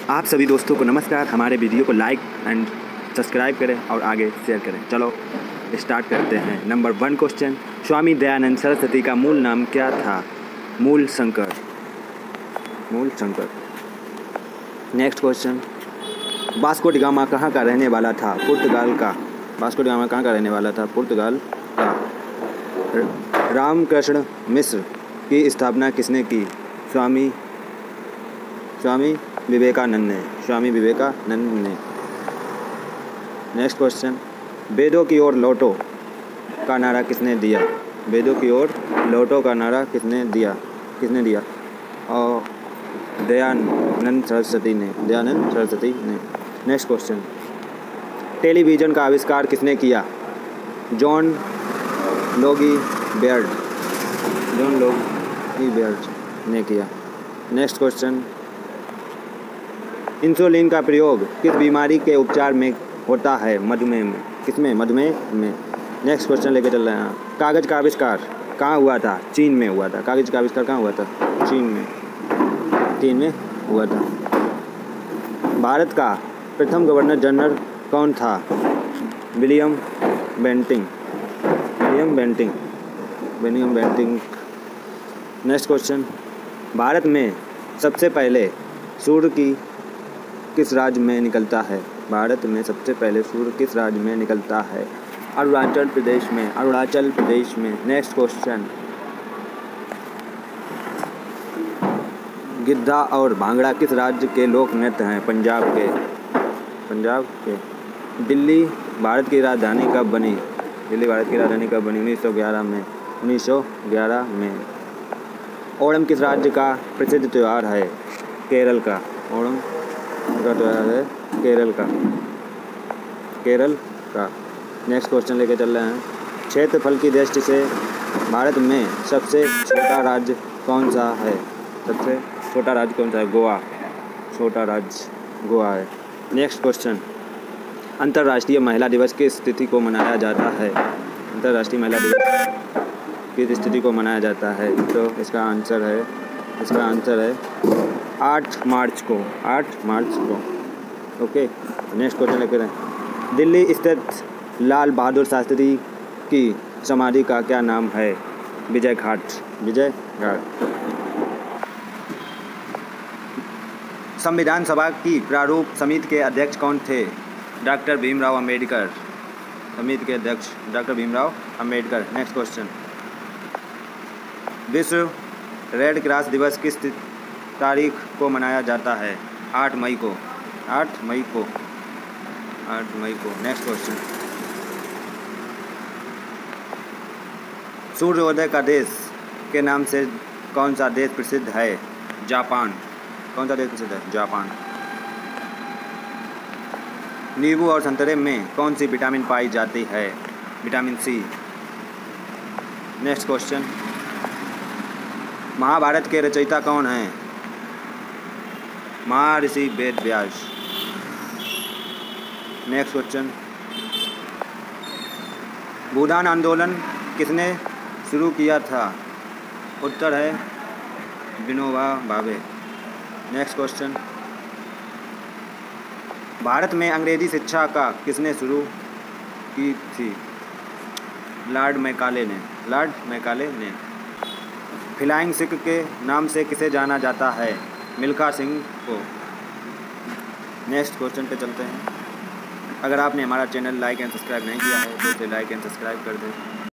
आप सभी दोस्तों को नमस्कार। हमारे वीडियो को लाइक एंड सब्सक्राइब करें और आगे शेयर करें। चलो स्टार्ट करते हैं। नंबर 1 क्वेश्चन, स्वामी दयानंद सरस्वती का मूल नाम क्या था? Mool Shankar. Next question, Vasco da Gama कहाँ का रहने वाला था? पुर्तगाल का। वास्को डी गामा कहाँ का रहने वाला था? पुर्तगाल का। रामकृष्ण मिश्र की स्थापना किसने की? स्वामी विवेकानंद ने। नेक्स्ट क्वेश्चन, वेदों की ओर लौटो का नारा किसने दिया? वेदों की ओर लौटो का नारा किसने दिया? और दयानंद सरस्वती ने। नेक्स्ट क्वेश्चन, टेलीविज़न का आविष्कार किसने किया? जॉन लोगी बेयर्ड ने किया। नेक्स्ट क्वेश्चन, इंसुलिन का प्रयोग किस बीमारी के उपचार में होता है? मधुमेह में। किसमें? मधुमेह में। नेक्स्ट क्वेश्चन लेके चल रहे हैं। कागज़ का आविष्कार कहाँ हुआ था? चीन में हुआ था। कागज़ का आविष्कार कहाँ हुआ था? चीन में हुआ था। भारत का प्रथम गवर्नर जनरल कौन था? William Bentinck. Next question, Bharat में सबसे पहले सूर्य किस राज्य में निकलता है? भारत में सबसे पहले सूर्य किस राज्य में निकलता है? अरुणाचल प्रदेश में। नेक्स्ट क्वेश्चन, गिद्धा और भांगड़ा किस राज्य के लोक नृत्य हैं? पंजाब के। दिल्ली भारत की राजधानी कब बनी? 1911 में। ओणम किस राज्य का प्रसिद्ध त्यौहार है? केरल का। ओणम का त्यौहार है केरल का। नेक्स्ट क्वेश्चन लेके चल रहे हैं। क्षेत्रफल की दृष्टि से भारत में सबसे छोटा राज्य कौन सा है? गोवा। गोवा है। नेक्स्ट क्वेश्चन, अंतर्राष्ट्रीय महिला दिवस किस तिथि को मनाया जाता है? अंतर्राष्ट्रीय महिला दिवस किस तिथि को मनाया जाता है? तो इसका आंसर है 8 मार्च को। ओके। नेक्स्ट क्वेश्चन लेकर हैं। दिल्ली स्थित लाल बहादुर शास्त्री की समाधि का क्या नाम है? विजय घाट। संविधान सभा की प्रारूप समिति के अध्यक्ष कौन थे? डॉक्टर भीमराव अंबेडकर। समिति के अध्यक्ष doctor Bhimrao Ambedkar. Next question, विश्व रेड क्रॉस दिवस किस तारीख को मनाया जाता है? 8 मई को। नेक्स्ट क्वेश्चन, सूर्योदय का देश के नाम से कौन सा देश प्रसिद्ध है? जापान। जापान। नींबू और संतरे में कौन सी विटामिन पाई जाती है? Vitamin C. Next question, Mahabharat के रचयिता कौन हैं? महर्षि वेद व्यास। नेक्स्ट क्वेश्चन, भूदान आंदोलन किसने शुरू किया था? उत्तर है विनोबा भावे। नेक्स्ट क्वेश्चन, भारत में अंग्रेजी शिक्षा का किसने शुरू की थी? लॉर्ड मैकाले ने। फ्लाइंग सिख के नाम से किसे जाना जाता है? मिल्खा सिंह को। नेक्स्ट क्वेश्चन पे चलते हैं। अगर आपने हमारा चैनल लाइक एंड सब्सक्राइब नहीं किया है तो इसे लाइक एंड सब्सक्राइब कर दें।